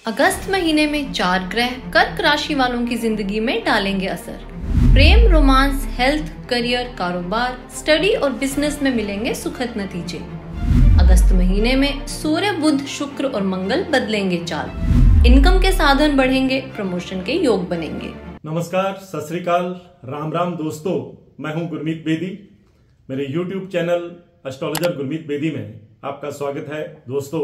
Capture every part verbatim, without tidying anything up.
अगस्त महीने में चार ग्रह कर्क राशि वालों की जिंदगी में डालेंगे असर। प्रेम, रोमांस, हेल्थ, करियर, कारोबार, स्टडी और बिजनेस में मिलेंगे सुखद नतीजे। अगस्त महीने में सूर्य, बुध, शुक्र और मंगल बदलेंगे चाल। इनकम के साधन बढ़ेंगे, प्रमोशन के योग बनेंगे। नमस्कार, सत श्री अकाल, राम राम दोस्तों, मैं हूं गुरमीत बेदी। मेरे YouTube channel astrologer Gurmeet Bedi में आपका स्वागत है। दोस्तों,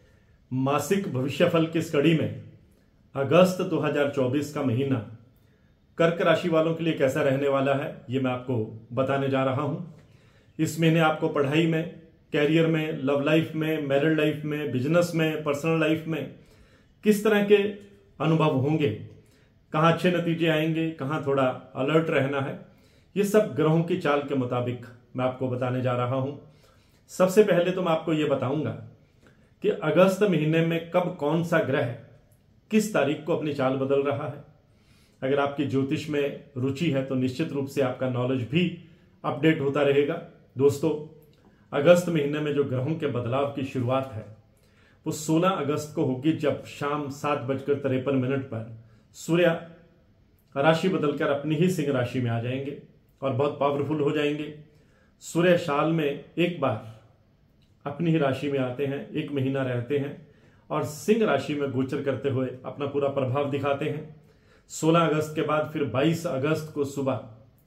मासिक भविष्यफल की इस कड़ी में अगस्त दो हज़ार चौबीस का महीना कर्क राशि वालों के लिए कैसा रहने वाला है, ये मैं आपको बताने जा रहा हूं। इस महीने आपको पढ़ाई में, कैरियर में, लव लाइफ में, मैरिड लाइफ में, बिजनेस में, पर्सनल लाइफ में किस तरह के अनुभव होंगे, कहां अच्छे नतीजे आएंगे, कहां थोड़ा अलर्ट रहना है, ये सब ग्रहों की चाल के मुताबिक मैं आपको बताने जा रहा हूं। सबसे पहले तो मैं आपको यह बताऊंगा कि अगस्त महीने में कब कौन सा ग्रह किस तारीख को अपनी चाल बदल रहा है। अगर आपकी ज्योतिष में रुचि है तो निश्चित रूप से आपका नॉलेज भी अपडेट होता रहेगा। दोस्तों, अगस्त महीने में जो ग्रहों के बदलाव की शुरुआत है वो सोलह अगस्त को होगी, जब शाम सात बजकर तिरपन मिनट पर सूर्य राशि बदलकर अपनी ही सिंह राशि में आ जाएंगे और बहुत पावरफुल हो जाएंगे। सूर्य साल में एक बार अपनी ही राशि में आते हैं, एक महीना रहते हैं और सिंह राशि में गोचर करते हुए अपना पूरा प्रभाव दिखाते हैं। सोलह अगस्त के बाद फिर बाईस अगस्त को सुबह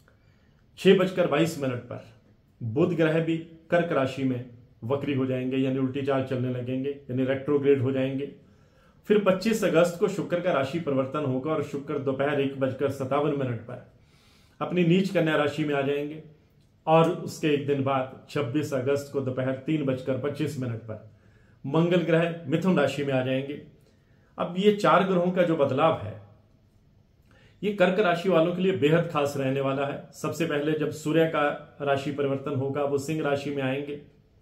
छह बजकर बाईस मिनट पर बुध ग्रह भी कर्क राशि में वक्री हो जाएंगे, यानी उल्टी चाल चलने लगेंगे, यानी रेट्रोग्रेड हो जाएंगे। फिर पच्चीस अगस्त को शुक्र का राशि परिवर्तन होगा और शुक्र दोपहर एक बजकर सत्तावन मिनट पर अपनी नीच कन्या राशि में आ जाएंगे और उसके एक दिन बाद छब्बीस अगस्त को दोपहर तीन बजकर पच्चीस मिनट पर मंगल ग्रह मिथुन राशि में आ जाएंगे। अब ये चार ग्रहों का जो बदलाव है ये कर्क राशि वालों के लिए बेहद खास रहने वाला है। सबसे पहले जब सूर्य का राशि परिवर्तन होगा वो सिंह राशि में आएंगे,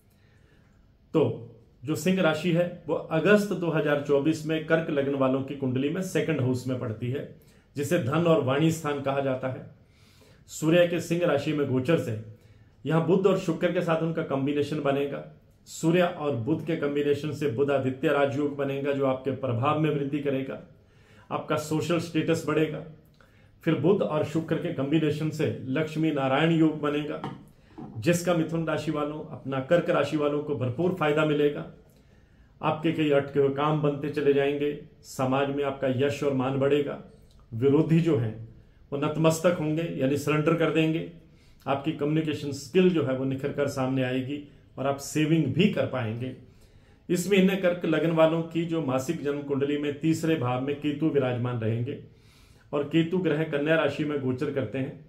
तो जो सिंह राशि है वो अगस्त दो हज़ार चौबीस में कर्क लग्न वालों की कुंडली में सेकंड हाउस में पड़ती है, जिसे धन और वाणी स्थान कहा जाता है। सूर्य के सिंह राशि में गोचर से यहां बुध और शुक्र के साथ उनका कॉम्बिनेशन बनेगा। सूर्य और बुध के कॉम्बिनेशन से बुध आदित्य राजयोग बनेगा, जो आपके प्रभाव में वृद्धि करेगा, आपका सोशल स्टेटस बढ़ेगा। फिर बुध और शुक्र के कॉम्बिनेशन से लक्ष्मी नारायण योग बनेगा, जिसका मिथुन राशि वालों, अपना कर्क राशि वालों को भरपूर फायदा मिलेगा। आपके कई अटके हुए काम बनते चले जाएंगे, समाज में आपका यश और मान बढ़ेगा, विरोधी जो हैं वो नतमस्तक होंगे, यानी सरेंडर कर देंगे। आपकी कम्युनिकेशन स्किल जो है वो निखर कर सामने आएगी और आप सेविंग भी कर पाएंगे। इस महीने कर्क लग्न वालों की जो मासिक जन्म कुंडली में तीसरे भाव में केतु विराजमान रहेंगे और केतु ग्रह कन्या राशि में गोचर करते हैं,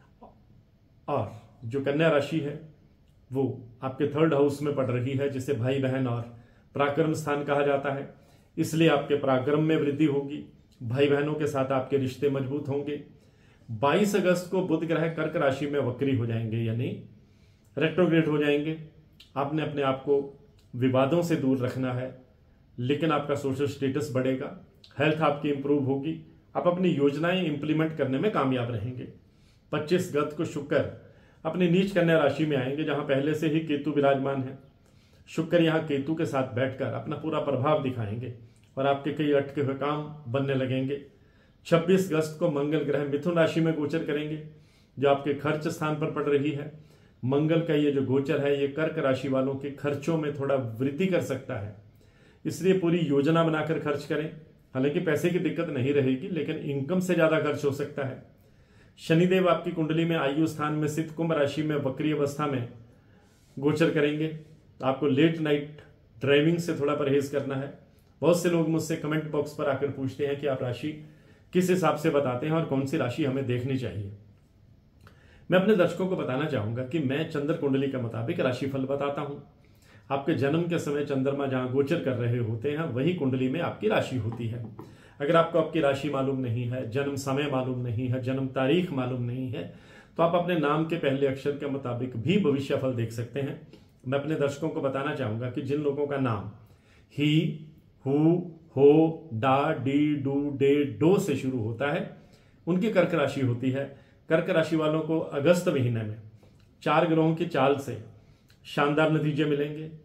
और जो कन्या राशि है वो आपके थर्ड हाउस में पड़ रही है, जिसे भाई बहन और पराक्रम स्थान कहा जाता है। इसलिए आपके पराक्रम में वृद्धि होगी, भाई बहनों के साथ आपके रिश्ते मजबूत होंगे। बाईस अगस्त को बुध ग्रह कर्क राशि में वक्री हो जाएंगे, यानी रेट्रोग्रेड हो जाएंगे। आपने अपने आप को विवादों से दूर रखना है, लेकिन आपका सोशल स्टेटस बढ़ेगा, हेल्थ आपकी इंप्रूव होगी, आप अपनी योजनाएं इंप्लीमेंट करने में कामयाब रहेंगे। पच्चीस अगस्त को शुक्र अपनी नीच कन्या राशि में आएंगे, जहां पहले से ही केतु विराजमान है। शुक्र यहां केतु के साथ बैठकर अपना पूरा प्रभाव दिखाएंगे और आपके कई अटके हुए काम बनने लगेंगे। छब्बीस अगस्त को मंगल ग्रह मिथुन राशि में गोचर करेंगे, जो आपके खर्च स्थान पर पड़ रही है। मंगल का ये जो गोचर है ये कर्क राशि वालों के खर्चों में थोड़ा वृद्धि कर सकता है, इसलिए पूरी योजना बनाकर खर्च करें। हालांकि पैसे की दिक्कत नहीं रहेगी, लेकिन इनकम से ज्यादा खर्च हो सकता है। शनिदेव आपकी कुंडली में आयु स्थान में स्थित कुंभ राशि में वक्री अवस्था में गोचर करेंगे। आपको लेट नाइट ड्राइविंग से थोड़ा परहेज करना है। बहुत से लोग मुझसे कमेंट बॉक्स पर आकर पूछते हैं कि आप राशि किस हिसाब से बताते हैं और कौन सी राशि हमें देखनी चाहिए। मैं अपने दर्शकों को बताना चाहूंगा कि मैं चंद्र कुंडली के मुताबिक राशिफल बताता हूं। आपके जन्म के समय चंद्रमा जहां गोचर कर रहे होते हैं वही कुंडली में आपकी राशि होती है। अगर आपको आपकी राशि मालूम नहीं है, जन्म समय मालूम नहीं है, जन्म तारीख मालूम नहीं है, तो आप अपने नाम के पहले अक्षर के मुताबिक भी भविष्यफल देख सकते हैं। मैं अपने दर्शकों को बताना चाहूंगा कि जिन लोगों का नाम ही, हु, हो, डा, डी, डू, डे, डो से शुरू होता है उनकी कर्क राशि होती है। कर्क राशि वालों को अगस्त महीने में चार ग्रहों की चाल से शानदार नतीजे मिलेंगे।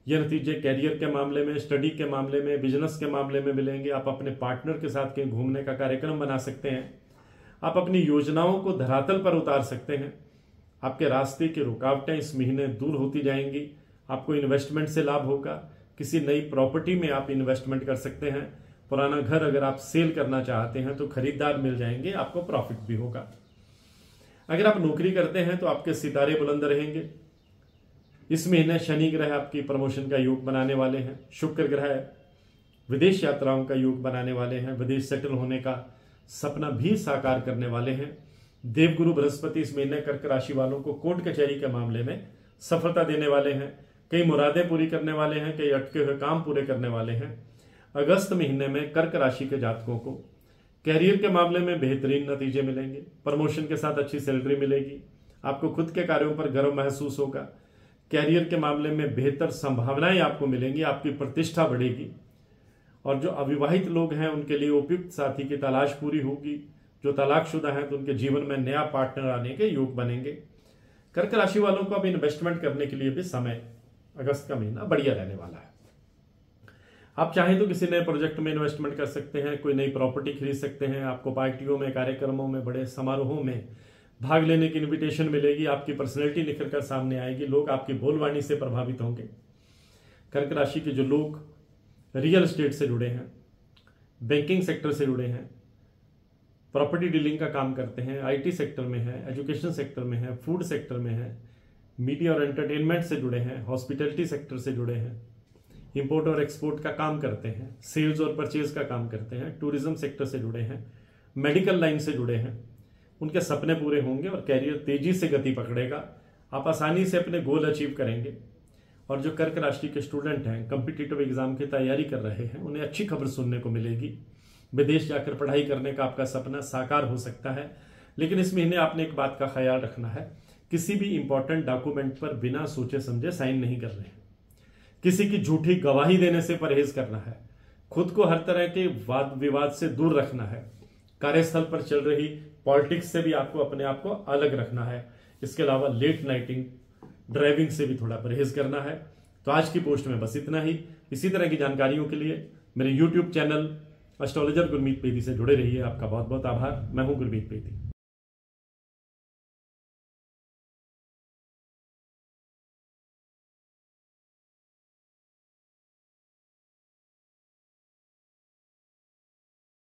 ये नतीजे कैरियर के मामले में, स्टडी के मामले में, बिजनेस के मामले में मिलेंगे। आप अपने पार्टनर के साथ कहीं घूमने का कार्यक्रम बना सकते हैं। आप अपनी योजनाओं को धरातल पर उतार सकते हैं। आपके रास्ते की रुकावटें इस महीने दूर होती जाएंगी। आपको इन्वेस्टमेंट से लाभ होगा। किसी नई प्रॉपर्टी में आप इन्वेस्टमेंट कर सकते हैं। पुराना घर अगर आप सेल करना चाहते हैं तो खरीदार मिल जाएंगे, आपको प्रॉफिट भी होगा। अगर आप नौकरी करते हैं तो आपके सितारे बुलंद रहेंगे। इस महीने शनि ग्रह आपकी प्रमोशन का योग बनाने वाले हैं। शुक्र ग्रह विदेश यात्राओं का योग बनाने वाले हैं। विदेश सेटल होने का सपना भी साकार करने वाले हैं। देवगुरु बृहस्पति इस महीने कर्क राशि वालों को कोर्ट कचहरी के मामले में सफलता देने वाले हैं। कई मुरादें पूरी करने वाले हैं, कई अटके हुए काम पूरे करने वाले हैं। अगस्त महीने में कर्क राशि के जातकों को कैरियर के मामले में बेहतरीन नतीजे मिलेंगे। प्रमोशन के साथ अच्छी सैलरी मिलेगी। आपको खुद के कार्यों पर गर्व महसूस होगा। कैरियर के मामले में बेहतर संभावनाएं आपको मिलेंगी। आपकी प्रतिष्ठा बढ़ेगी। और जो अविवाहित लोग हैं उनके लिए उपयुक्त साथी की तलाश पूरी होगी। जो तलाकशुदा हैं तो उनके जीवन में नया पार्टनर आने के योग बनेंगे। कर्क राशि वालों को अब इन्वेस्टमेंट करने के लिए भी समय अगस्त का महीना बढ़िया रहने वाला है। आप चाहें तो किसी नए प्रोजेक्ट में इन्वेस्टमेंट कर सकते हैं, कोई नई प्रॉपर्टी खरीद सकते हैं। आपको पार्टियों में, कार्यक्रमों में, बड़े समारोहों में भाग लेने की इनविटेशन मिलेगी। आपकी पर्सनैलिटी निखर कर सामने आएगी। लोग आपकी बोलवाणी से प्रभावित होंगे। कर्क राशि के जो लोग रियल एस्टेट से जुड़े हैं, बैंकिंग सेक्टर से जुड़े हैं, प्रॉपर्टी डीलिंग का काम करते हैं, आईटी सेक्टर में है, एजुकेशन सेक्टर में है, फूड सेक्टर में है, मीडिया और एंटरटेनमेंट से जुड़े हैं, हॉस्पिटैलिटी सेक्टर से जुड़े हैं, इंपोर्ट और एक्सपोर्ट का काम करते हैं, सेल्स और परचेज का काम करते हैं, टूरिज्म सेक्टर से जुड़े हैं, मेडिकल लाइन से जुड़े हैं, उनके सपने पूरे होंगे और कैरियर तेजी से गति पकड़ेगा। आप आसानी से अपने गोल अचीव करेंगे। और जो कर्क राशि के स्टूडेंट हैं, कॉम्पिटिटिव एग्जाम की तैयारी कर रहे हैं, उन्हें अच्छी खबर सुनने को मिलेगी। विदेश जाकर पढ़ाई करने का आपका सपना साकार हो सकता है। लेकिन इस महीने आपने एक बात का ख्याल रखना है, किसी भी इंपॉर्टेंट डॉक्यूमेंट पर बिना सोचे समझे साइन नहीं कर रहे हैं। किसी की झूठी गवाही देने से परहेज करना है। खुद को हर तरह के वाद विवाद से दूर रखना है। कार्यस्थल पर चल रही पॉलिटिक्स से भी आपको अपने आप को अलग रखना है। इसके अलावा लेट नाइटिंग, ड्राइविंग से भी थोड़ा परहेज करना है। तो आज की पोस्ट में बस इतना ही। इसी तरह की जानकारियों के लिए मेरे YouTube channel astrologer Gurmeet Bedi से जुड़े रहिए। आपका बहुत बहुत आभार। मैं हूं गुरमीत बेदी।